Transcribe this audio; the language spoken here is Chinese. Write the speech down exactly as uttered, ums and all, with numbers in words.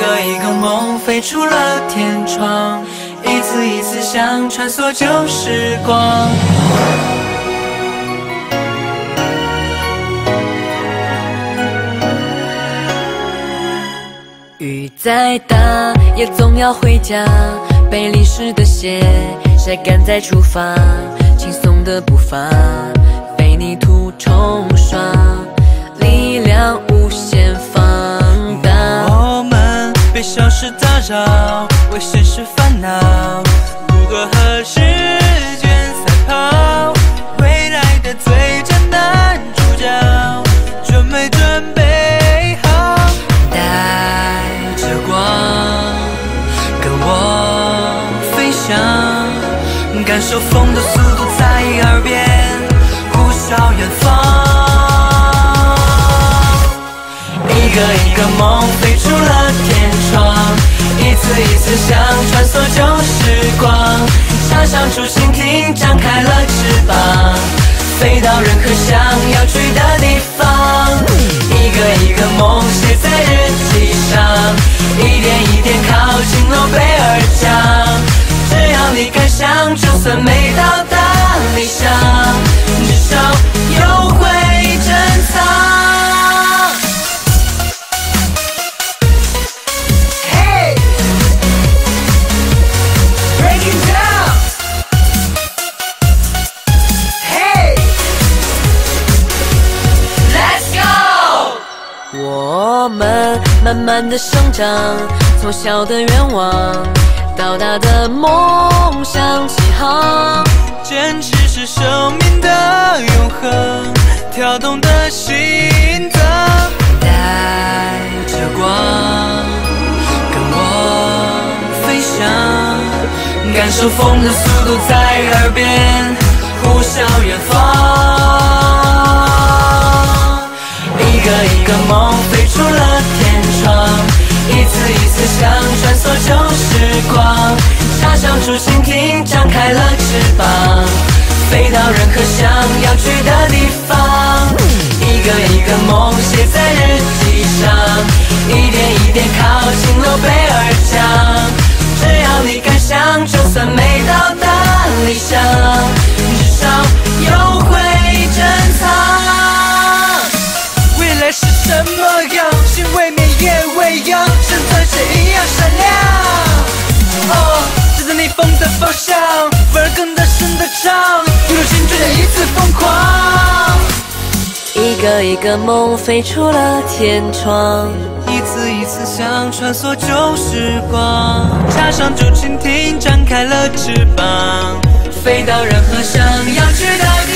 个一个梦飞出了天窗，一次一次想穿梭旧时光。 雨再大也总要回家，被淋湿的鞋晒干再出发，轻松的步伐被泥土冲刷，力量无限放大。 我们被小事打扰，为现实烦恼，如何和时间赛跑？未来的最佳男主角，准没准备好？带着光，跟我飞翔，感受风的速度在耳边呼啸远方。一个一个梦飞出了天窗，一次一次想穿梭旧时光，插上竹蜻蜓，张开了翅膀，飞到任何想要去的地方。一个一个梦写在日记上，一点一点靠近诺贝尔奖。只要你敢想，就算没到达理想，至少有会珍藏。 我们慢慢的生长，从小的愿望到大的梦想起航， 坚持是生命的永恒，跳动的心脏。带着光，跟我飞翔，感受风的速度在耳边呼啸远方。一个一个梦飞出了天窗，一次一次想穿梭旧时光，插上竹蜻蜓，张开了翅膀，飞到任何想要去的地方。一个一个梦写在日记上，一点一点靠近诺贝尔奖。只要你敢想，就算没到达理想，至少有会珍藏。未来是什么样？心未泯也未央，生存是一样闪亮。哦，指着逆风的方向，反而更大声的唱，一路心追着一次疯狂。 一个一个梦飞出了天窗， 一次一次想穿梭旧时光，插上竹蜻蜓，张开了翅膀，飞到任何想要去的地方。